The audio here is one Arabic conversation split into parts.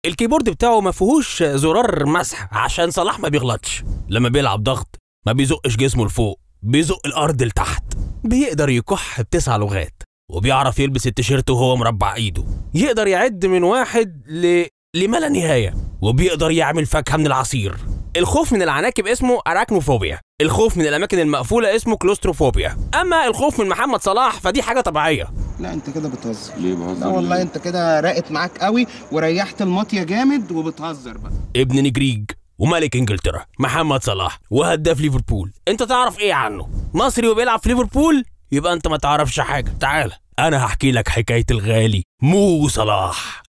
الكيبورد بتاعه ما فيهوش زرار مسح عشان صلاح ما بيغلطش. لما بيلعب ضغط ما بيزقش جسمه لفوق، بيزق الارض لتحت. بيقدر يكح ب9 لغات، وبيعرف يلبس التيشيرت وهو مربع ايده. يقدر يعد من 1 لما لا نهايه، وبيقدر يعمل فاكهه من العصير. الخوف من العناكب اسمه اراكنوفوبيا، الخوف من الاماكن المقفوله اسمه كلوستروفوبيا. اما الخوف من محمد صلاح فدي حاجه طبيعيه. لا انت كده بتهزر. ليه بهزر؟ لا والله انت كده راقت معاك قوي وريحت المطيه جامد وبتهزر بقى. ابن نجريج وملك انجلترا محمد صلاح وهداف ليفربول. انت تعرف ايه عنه؟ مصري وبيلعب في ليفربول؟ يبقى انت ما تعرفش حاجه. تعال انا هحكي لك حكايه الغالي مو صلاح.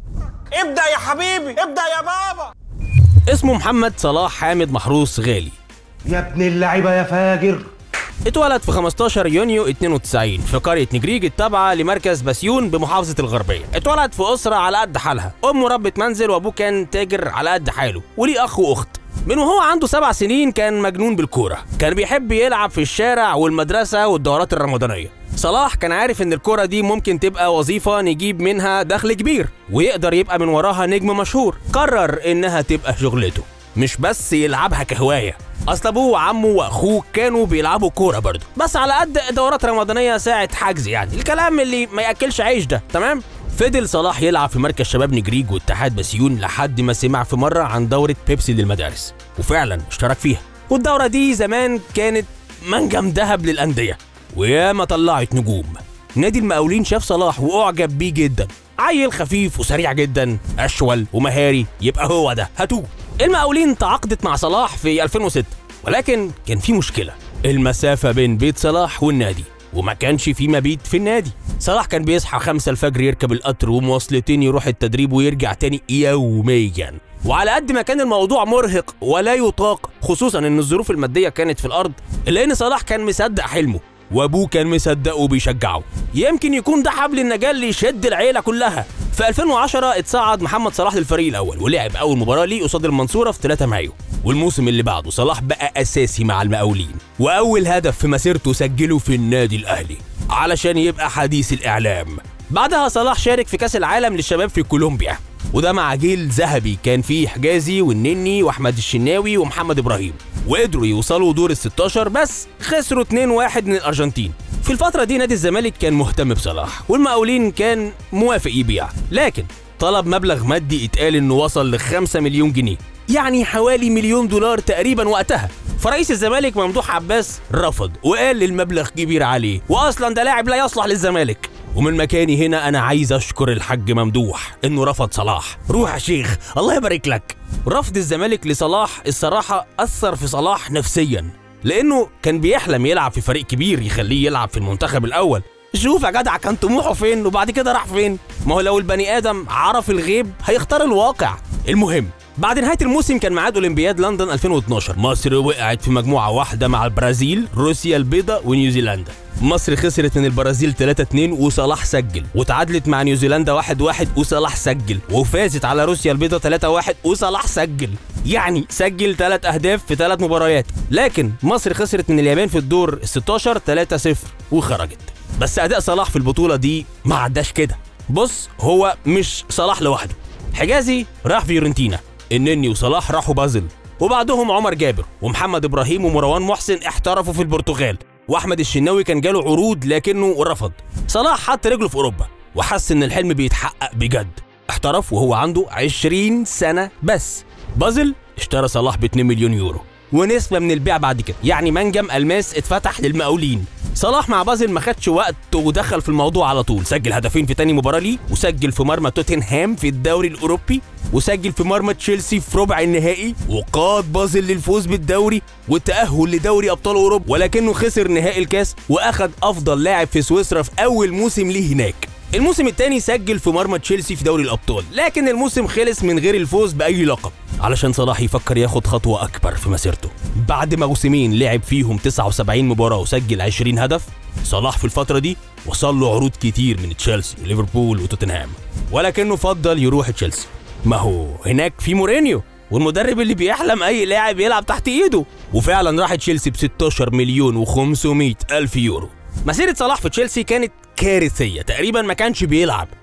ابدأ يا حبيبي، ابدأ يا بابا. اسمه محمد صلاح حامد محروس غالي. يا ابن اللعيبة يا فاجر. اتولد في 15 يونيو 92 في قرية نجريج التابعة لمركز بسيون بمحافظة الغربية. اتولد في أسرة على قد حالها، أمه ربة منزل وأبوه كان تاجر على قد حاله، وليه أخ وأخت. من وهو عنده 7 سنين كان مجنون بالكورة، كان بيحب يلعب في الشارع والمدرسة والدورات الرمضانية. صلاح كان عارف ان الكرة دي ممكن تبقى وظيفة نجيب منها دخل كبير ويقدر يبقى من وراها نجم مشهور. قرر انها تبقى شغلته، مش بس يلعبها كهواية. اصل ابوه وعمه واخوه كانوا بيلعبوا كورة برضه، بس على قد دورات رمضانية ساعة حجز، يعني الكلام اللي ما ياكلش عيش ده. تمام. فضل صلاح يلعب في مركز شباب نجريج واتحاد بسيون لحد ما سمع في مرة عن دورة بيبسي للمدارس، وفعلا اشترك فيها. والدورة دي زمان كانت منجم ذهب للأندية وياما طلعت نجوم. نادي المقاولين شاف صلاح واعجب بيه جدا، عيل خفيف وسريع جدا، اشول ومهاري، يبقى هو ده هاتوه. المقاولين تعاقدت مع صلاح في 2006، ولكن كان في مشكله، المسافه بين بيت صلاح والنادي، وما كانش في مبيت في النادي. صلاح كان بيصحى 5 الفجر يركب القطر ومواصلتين يروح التدريب ويرجع تاني يوميا. وعلى قد ما كان الموضوع مرهق ولا يطاق، خصوصا ان الظروف الماديه كانت في الارض، الا ان صلاح كان مصدق حلمه وابوه كان مصدقه وبيشجعه. يمكن يكون ده حبل النجاه اللي يشد العيله كلها. في 2010 اتصعد محمد صلاح للفريق الاول ولعب اول مباراه ليه قصاد المنصوره في 3 مايو. والموسم اللي بعده صلاح بقى اساسي مع المقاولين، واول هدف في مسيرته سجله في النادي الاهلي علشان يبقى حديث الاعلام. بعدها صلاح شارك في كاس العالم للشباب في كولومبيا، وده مع جيل ذهبي كان فيه حجازي والنني واحمد الشناوي ومحمد ابراهيم، وقدروا يوصلوا دور ال16 بس خسروا 2-1 من الارجنتين. في الفترة دي نادي الزمالك كان مهتم بصلاح والمقاولين كان موافق يبيع، لكن طلب مبلغ مادي اتقال انه وصل ل5 مليون جنيه، يعني حوالي $1 مليون تقريبا وقتها. فرئيس الزمالك ممدوح عباس رفض وقال المبلغ كبير عليه، واصلا ده لاعب لا يصلح للزمالك. ومن مكاني هنا انا عايز اشكر الحاج ممدوح انه رفض صلاح. روح يا شيخ الله يبارك لك. رفض الزمالك لصلاح الصراحه اثر في صلاح نفسيا، لانه كان بيحلم يلعب في فريق كبير يخليه يلعب في المنتخب الاول. شوف يا جدع كان طموحه فين وبعد كده راح فين. ما هو لو البني ادم عرف الغيب هيختار الواقع. المهم بعد نهايه الموسم كان ميعاد اولمبياد لندن 2012. مصر وقعت في مجموعه واحده مع البرازيل، روسيا البيضاء ونيوزيلندا. مصر خسرت من البرازيل 3-2 وصلاح سجل، وتعادلت مع نيوزيلندا 1-1 وصلاح سجل، وفازت على روسيا البيضاء 3-1 وصلاح سجل. يعني سجل 3 أهداف في 3 مباريات. لكن مصر خسرت من اليابان في الدور ال16 3-0 وخرجت. بس اداء صلاح في البطوله دي ما عداش كده. بص هو مش صلاح لوحده، حجازي راح فيورنتينا، النني وصلاح راحوا بازل، وبعدهم عمر جابر ومحمد ابراهيم ومروان محسن احترفوا في البرتغال، واحمد الشناوي كان جاله عروض لكنه رفض. صلاح حط رجله في اوروبا وحس ان الحلم بيتحقق بجد. احترف وهو عنده 20 سنه بس. بازل اشترى صلاح ب2 مليون يورو ونسبه من البيع بعد كده، يعني منجم الماس اتفتح للمقاولين. صلاح مع بازل ما خدش وقت ودخل في الموضوع على طول، سجل هدفين في تاني مباراه ليه، وسجل في مرمى توتنهام في الدوري الاوروبي، وسجل في مرمى تشيلسي في ربع النهائي، وقاد بازل للفوز بالدوري والتأهل لدوري ابطال اوروبا، ولكنه خسر نهائي الكاس واخد افضل لاعب في سويسرا في اول موسم ليه هناك. الموسم الثاني سجل في مرمى تشيلسي في دوري الابطال، لكن الموسم خلص من غير الفوز باي لقب، علشان صلاح يفكر ياخد خطوه اكبر في مسيرته. بعد موسمين لعب فيهم 79 مباراه وسجل 20 هدف، صلاح في الفتره دي وصل له عروض كتير من تشيلسي وليفربول وتوتنهام، ولكنه فضل يروح تشيلسي. ما هو هناك في مورينيو والمدرب اللي بيحلم اي لاعب يلعب تحت ايده، وفعلا راح تشيلسي ب 16 مليون و500 الف يورو. مسيره صلاح في تشيلسي كانت كارثيه، تقريبا ما كانش بيلعب،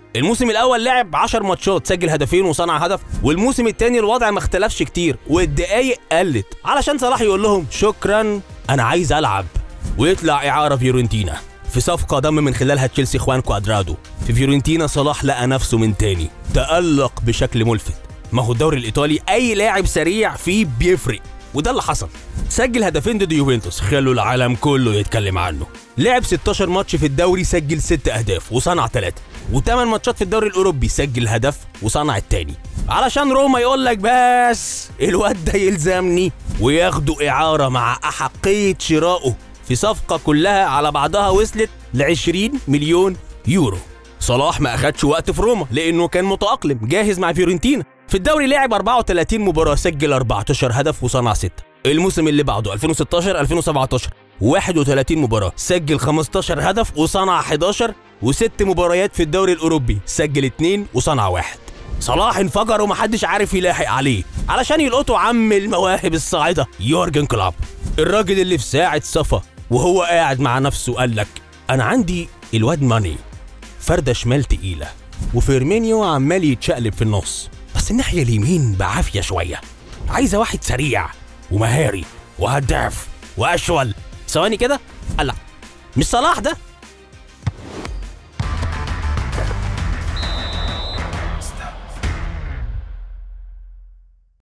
الموسم الاول لعب 10 ماتشات، سجل هدفين وصنع هدف، والموسم الثاني الوضع ما اختلفش كتير والدقايق قلت علشان صلاح يقول لهم شكرا انا عايز العب، ويطلع اعاره فيورنتينا في صفقه ضم من خلالها تشيلسي خوان كوادرادو. في فيورنتينا صلاح لقى نفسه من تاني، تألق بشكل ملفت. ما هو الدوري الايطالي اي لاعب سريع فيه بيفرق، وده اللي حصل. سجل هدفين ضد يوفنتوس خلوا العالم كله يتكلم عنه. لعب 16 ماتش في الدوري، سجل 6 اهداف وصنع 3، و8 ماتشات في الدوري الاوروبي سجل هدف وصنع التاني، علشان روما يقول لك بس الواد ده يلزمني وياخدوا اعاره مع احقيه شرائه في صفقه كلها على بعضها وصلت ل 20 مليون يورو. صلاح ما اخدش وقت في روما لانه كان متأقلم جاهز مع فيورنتينا. في الدوري لعب 34 مباراة، سجل 14 هدف وصنع 6. الموسم اللي بعده 2016 2017 31 مباراة، سجل 15 هدف وصنع 11، و6 مباريات في الدوري الأوروبي سجل 2 وصنع 1. صلاح انفجر ومحدش عارف يلاحق عليه علشان يلقطوا عم المواهب الصاعدة يورجن كلوب، الراجل اللي في ساعة صفا وهو قاعد مع نفسه قال لك أنا عندي الواد ماني فردة شمال تقيلة، وفيرمينيو عمال يتشقلب في النص، بس الناحية اليمين بعافية شوية، عايزة واحد سريع ومهاري وهداف وأشول. ثواني كده، لا مش صلاح ده؟